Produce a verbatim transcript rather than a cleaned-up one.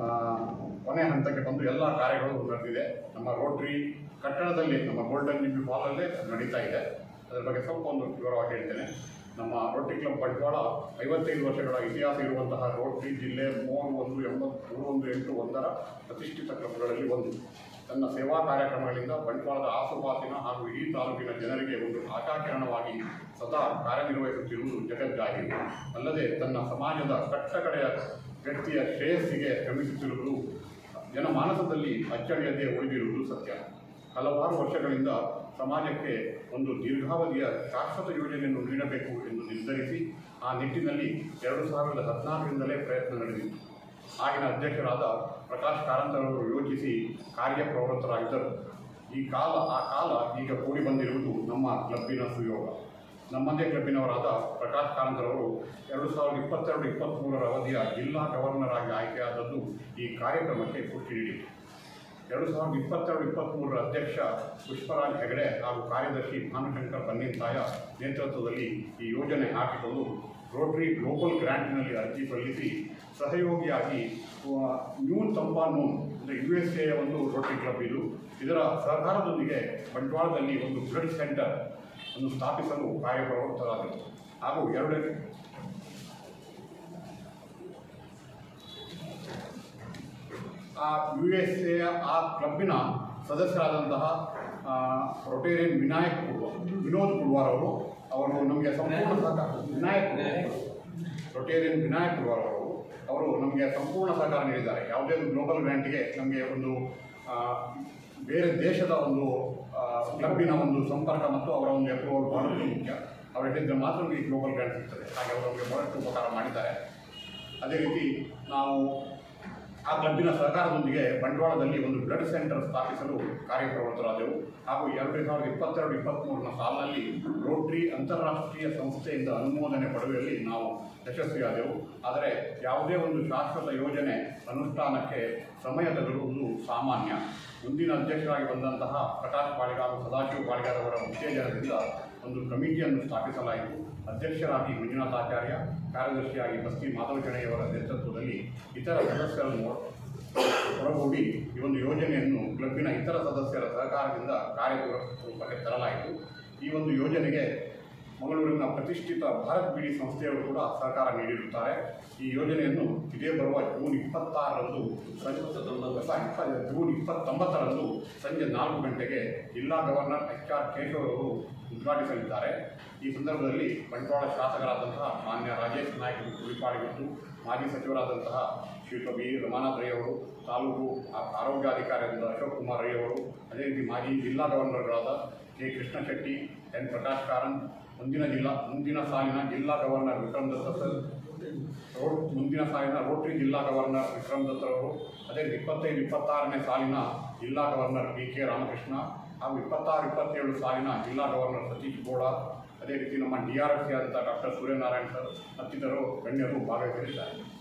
ಕೊನೆ ಹಂತಕ್ಕೆ ಬಂದು ಎಲ್ಲ ಕಾರ್ಯಗಳು ನಡೆದಿದೆ. ನಮ್ಮ ರೋಟ್ರಿ ಕಟ್ಟಡದಲ್ಲಿ ನಮ್ಮ ಗೋಲ್ಡನ್ ಲಿಂಬಿ ಹಾಲಲ್ಲೇ ನಡೀತಾ ಇದೆ. ಅದರ ಬಗ್ಗೆ ಸ್ವಲ್ಪ ಒಂದು ವಿವರವಾಗಿ ಹೇಳ್ತೇನೆ. ನಮ್ಮ ರೋಟ್ರಿ ಕ್ಲಬ್ ಬಂಟ್ವಾಳ ಐವತ್ತೈದು ವರ್ಷಗಳ ಇತಿಹಾಸ ಇರುವಂತಹ ರೋಟ್ರಿ ಜಿಲ್ಲೆ ಮೂರು ಒಂದು ಎಂಬತ್ತು ಮೂರು ಒಂದು ಎಂಟು ಒಂದರ ಪ್ರತಿಷ್ಠಿತ ಕ್ಲಬ್ಗಳಲ್ಲಿ ಒಂದು. ತನ್ನ ಸೇವಾ ಕಾರ್ಯಕ್ರಮಗಳಿಂದ ಬಂಟ್ವಾಳದ ಆಸುಪಾಸಿನ ಹಾಗೂ ಇಡೀ ತಾಲೂಕಿನ ಜನರಿಗೆ ಒಂದು ಆಶಾಕಿರಣವಾಗಿ ಸದಾ ಕಾರ್ಯನಿರ್ವಹಿಸುತ್ತಿರುವುದು ಜಗಜ್ಜಾಹೀರು. ಅಲ್ಲದೆ ತನ್ನ ಸಮಾಜದ ಕಟ್ಟಕಡೆಯ ವ್ಯಕ್ತಿಯ ಶ್ರೇಯಸ್ಸಿಗೆ ಶ್ರಮಿಸುತ್ತಿರುವುದು ಜನಮಾನಸದಲ್ಲಿ ಅಚ್ಚಳಿಯದೆ ಉಳಿದಿರುವುದು ಸತ್ಯ. ಹಲವಾರು ವರ್ಷಗಳಿಂದ ಸಮಾಜಕ್ಕೆ ಒಂದು ದೀರ್ಘಾವಧಿಯ ಶಾಶ್ವತ ಯೋಜನೆಯನ್ನು ನೀಡಬೇಕು ಎಂದು ನಿರ್ಧರಿಸಿ ಆ ನಿಟ್ಟಿನಲ್ಲಿ ಎರಡು ಸಾವಿರದ ಹದಿನಾರರಿಂದಲೇ ಪ್ರಯತ್ನ ನಡೆದಿತ್ತು. ಆಗಿನ ಅಧ್ಯಕ್ಷರಾದ ಪ್ರಕಾಶ್ ಕಾರಂತರವರು ಯೋಚಿಸಿ ಕಾರ್ಯಪ್ರವೃತ್ತರಾಗಿದ್ದರು. ಈ ಕಾಲ ಆ ಕಾಲ ಈಗ ಕೂಡಿ ಬಂದಿರುವುದು ನಮ್ಮ ಕ್ಲಬ್ಬಿನ ಸುಯೋಗ. ನಮ್ಮದೇ ಕ್ಲಬ್ಬಿನವರಾದ ಪ್ರಕಾಶ್ ಕಾರಂತರವರು ಎರಡು ಸಾವಿರದ ಇಪ್ಪತ್ತೆರಡು ಇಪ್ಪತ್ತ್ಮೂರರ ಅವಧಿಯ ಜಿಲ್ಲಾ ಗವರ್ನರ್ ಆಗಿ ಆಯ್ಕೆಯಾದದ್ದು ಈ ಕಾರ್ಯಕ್ರಮಕ್ಕೆ ಪುಷ್ಟಿ ನೀಡಿತು. ಎರಡು ಸಾವಿರದ ಇಪ್ಪತ್ತೆರಡು ಇಪ್ಪತ್ತ್ಮೂರರ ಅಧ್ಯಕ್ಷ ಪುಷ್ಪರಾಜ್ ಹೆಗಡೆ ಹಾಗೂ ಕಾರ್ಯದರ್ಶಿ ಭಾನುಶಂಕರ್ ಬನ್ನಿಂತಾಯ ನೇತೃತ್ವದಲ್ಲಿ ಈ ಯೋಜನೆ ಹಾಕಿಕೊಂಡು ರೋಟ್ರಿ ಗ್ಲೋಬಲ್ ಗ್ರ್ಯಾಂಟ್ನಲ್ಲಿ ಅರ್ಜಿ ಸಲ್ಲಿಸಿ ಸಹಯೋಗಿಯಾಗಿ ನ್ಯೂನ್ ತಂಪಾ ನೂನ್ ಅಂದರೆ ಯು ಎಸ್ ಎಯ ಒಂದು ರೋಟ್ರಿ ಕ್ಲಬ್ ಇದು. ಇದರ ಸಹಕಾರದೊಂದಿಗೆ ಬಂಟ್ವಾಳದಲ್ಲಿ ಒಂದು ಬ್ಲಡ್ ಸೆಂಟರ್ ಅನ್ನು ಸ್ಥಾಪಿಸಲು ಕಾರ್ಯಪ್ರವೃತ್ತರಾದರು. ಹಾಗೂ ಎರಡು ಆ ಯು ಎಸ್ ಎಯ ಆ ಕ್ಲಬ್ಬಿನ ಸದಸ್ಯರಾದಂತಹ ರೊಟೇರಿಯನ್ ವಿನಾಯಕ್ ಕುಡ್ವಾರ್ ವಿನೋದ್ ಕುಡ್ವಾರ್ ಅವರು ಅವರು ನಮಗೆ ಸಂಪೂರ್ಣ ಸಹಕಾರ ವಿನಾಯಕ್ ರೊಟೇರಿಯನ್ ವಿನಾಯಕ್ ಕುಡ್ವಾರ್ ಅವರು ಅವರು ನಮಗೆ ಸಂಪೂರ್ಣ ಸಹಕಾರ ನೀಡಿದ್ದಾರೆ. ಯಾವುದೇ ಒಂದು ಗ್ಲೋಬಲ್ ಗ್ರ್ಯಾಂಟ್ಗೆ ನಮಗೆ ಒಂದು ಬೇರೆ ದೇಶದ ಒಂದು ಕ್ಲಬ್ಬಿನ ಒಂದು ಸಂಪರ್ಕ ಮತ್ತು ಅವರ ಒಂದು ಅಪ್ರೂವಲ್ ಬಹಳಷ್ಟು ಮುಖ್ಯ. ಅವರು ಹೇಳಿದ್ರೆ ಮಾತ್ರ ಈ ಗ್ಲೋಬಲ್ ಗ್ರ್ಯಾಂಟ್ ಸಿಗ್ತದೆ. ಹಾಗೆ ಅವರು ನಮಗೆ ಬಹಳಷ್ಟು ಉಪಕಾರ ಮಾಡಿದ್ದಾರೆ. ಅದೇ ರೀತಿ ನಾವು ಆ ಕ್ಲಬ್ಬಿನ ಸಹಕಾರದೊಂದಿಗೆ ಬಂಟ್ವಾಳದಲ್ಲಿ ಒಂದು ಬ್ಲಡ್ ಸೆಂಟರ್ ಸ್ಥಾಪಿಸಲು ಕಾರ್ಯಪ್ರವೃತ್ತರಾದೆವು. ಹಾಗೂ ಎರಡು ಸಾವಿರದ ಇಪ್ಪತ್ತೆರಡು ಇಪ್ಪತ್ತ್ಮೂರನ ಸಾಲಿನಲ್ಲಿ ರೋಟ್ರಿ ಅಂತಾರಾಷ್ಟ್ರೀಯ ಸಂಸ್ಥೆಯಿಂದ ಅನುಮೋದನೆ ಪಡೆಯುವಲ್ಲಿ ನಾವು ಯಶಸ್ವಿಯಾದೆವು. ಆದರೆ ಯಾವುದೇ ಒಂದು ಶಾಶ್ವತ ಯೋಜನೆ ಅನುಷ್ಠಾನಕ್ಕೆ ಸಮಯ ತೆಗೆದುವುದು ಸಾಮಾನ್ಯ. ಮುಂದಿನ ಅಧ್ಯಕ್ಷರಾಗಿ ಬಂದಂತಹ ಪ್ರಕಾಶ್ ಬಾಳಿಗಾರ್ ಸದಾಶಿವ ಬಾಳಿಗಾರ್ ಅವರ ಉತ್ತೇಜನದಿಂದ ಒಂದು ಕಮಿಟಿಯನ್ನು ಸ್ಥಾಪಿಸಲಾಯಿತು. ಅಧ್ಯಕ್ಷರಾಗಿ ಮಂಜುನಾಥಾಚಾರ್ಯ, ಕಾರ್ಯದರ್ಶಿಯಾಗಿ ಬಸ್ತಿ ಮಾಧವ ಜಣೆಯವರ ನೇತೃತ್ವದಲ್ಲಿ ಇತರ ಸದಸ್ಯರನ್ನು ಒಳಗೂಡಿ ಈ ಒಂದು ಯೋಜನೆಯನ್ನು ಕ್ಲಬ್ಬಿನ ಇತರ ಸದಸ್ಯರ ಸಹಕಾರದಿಂದ ಕಾರ್ಯರೂಪಕ್ಕೆ ತರಲಾಯಿತು. ಈ ಒಂದು ಯೋಜನೆಗೆ ಮಂಗಳೂರಿನ ಪ್ರತಿಷ್ಠಿತ ಭಾರತ್ ಬಿಡಿ ಸಂಸ್ಥೆಯವರು ಕೂಡ ಸಹಕಾರ ನೀಡಿರುತ್ತಾರೆ. ಈ ಯೋಜನೆಯನ್ನು ಇದೇ ಬರುವ ಜೂನ್ ಇಪ್ಪತ್ತಾರರಂದು ಸಂಜೆ ಜೂನ್ ಇಪ್ಪತ್ತೊಂಬತ್ತರಂದು ಸಂಜೆ ನಾಲ್ಕು ಗಂಟೆಗೆ ಜಿಲ್ಲಾ ಗವರ್ನರ್ ಎಚ್ ಆರ್ ಕೇಶವ್ ಅವರು ಉದ್ಘಾಟಿಸಲಿದ್ದಾರೆ. ಈ ಸಂದರ್ಭದಲ್ಲಿ ಬಂಟ್ವಾಳ ಶಾಸಕರಾದಂತಹ ಮಾನ್ಯ ರಾಜೇಶ್ ನಾಯ್ಕ ಕುರಿಪಾಡಿ ಮತ್ತು ಮಾಜಿ ಸಚಿವರಾದಂತಹ ಶ್ರೀಯುತ ಬಿ ರಮಾನಾಥ್ ರೈ ಅವರು, ತಾಲೂಕು ಆರೋಗ್ಯಾಧಿಕಾರಿಯಾದ ಅಶೋಕ್ ಕುಮಾರ್ ರೈ ಅವರು, ಅದೇ ರೀತಿ ಮಾಜಿ ಜಿಲ್ಲಾ ಗವರ್ನರ್ಗಳಾದ ಕೆ ಕೃಷ್ಣ ಶೆಟ್ಟಿ, ಎನ್ ಪ್ರಕಾಶ್ ಕಾರಂತ್, ಮುಂದಿನ ಜಿಲ್ಲಾ ಮುಂದಿನ ಸಾಲಿನ ಜಿಲ್ಲಾ ಗವರ್ನರ್ ವಿಕ್ರಮ್ ದತ್ತ ರೋಡ್ ಮುಂದಿನ ಸಾಲಿನ ರೋಟ್ರಿ ಜಿಲ್ಲಾ ಗವರ್ನರ್ ವಿಕ್ರಮ್ ದತ್ತರವರು, ಅದೇ ರೀತಿ ಇಪ್ಪತ್ತೈದು ಇಪ್ಪತ್ತಾರನೇ ಸಾಲಿನ ಜಿಲ್ಲಾ ಗವರ್ನರ್ ಬಿ ಕೆ ರಾಮಕೃಷ್ಣ ಹಾಗೂ ಇಪ್ಪತ್ತಾರು ಇಪ್ಪತ್ತೇಳು ಸಾಲಿನ ಜಿಲ್ಲಾ ಗವರ್ನರ್ ಸತೀಶ್ ಗೌಡ, ಅದೇ ರೀತಿ ನಮ್ಮ ಡಿ ಆರ್ ಎಫ್ ಸಿ ಆದಂಥ ಡಾಕ್ಟರ್ ಸೂರ್ಯನಾರಾಯಣ್ ಸರ್ ಮತ್ತಿತರರು ಗಣ್ಯರು ಭಾಗವಹಿಸಲಿದ್ದಾರೆ.